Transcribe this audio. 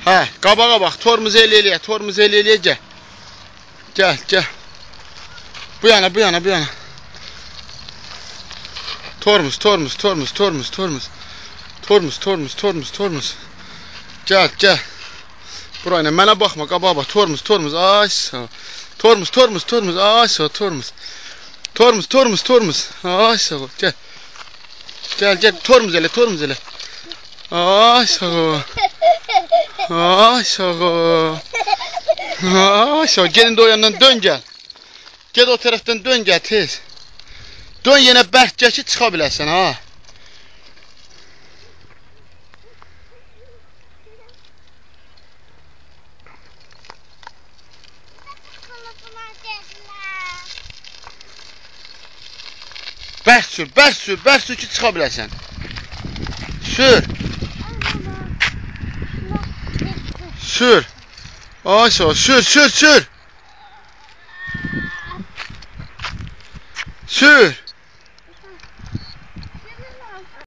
Hə, qabağa bax, tormuz eləyə, tormuz eləyə, gəl. Gəl, gəl. Bu yana, bu yana, bu yana. Tormuz, tormuz, tormuz, tormuz, tormuz. Tormuz, tormuz, tormuz, tormuz. Gəl, gəl. Burayla mənə baxma, qabağa bax, tormuz, tormuz, ay sağ. Tormuz, tormuz, tormuz, ay sağ, tormuz. Tormuz, tormuz, tormuz, ay sağ, gəl. Gəl, gəl, tormuz elə, tormuz elə. Ay sağ. Ay sağ. Ay sağ, gelin de o yandan dön gəl. Gel o tərəfdən dön gəl, tez. Dön yenə bərk gəl ki, çıxa biləsən, ha. Bərk sür, bərk sür, bərk sür ki, çıxa biləsən. Sür. Sür. Ay sağ, sür, sür, sür. Sür.